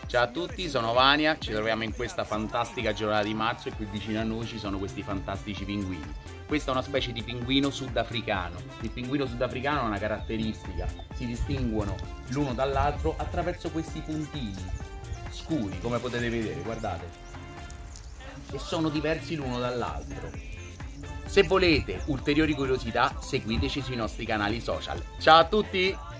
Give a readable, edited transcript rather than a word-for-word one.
Ciao a tutti, sono Vania, ci troviamo in questa fantastica giornata di marzo e qui vicino a noi ci sono questi fantastici pinguini. Questa è una specie di pinguino sudafricano. Il pinguino sudafricano ha una caratteristica, si distinguono l'uno dall'altro attraverso questi puntini scuri, come potete vedere, guardate. E sono diversi l'uno dall'altro. Se volete ulteriori curiosità, seguiteci sui nostri canali social. Ciao a tutti!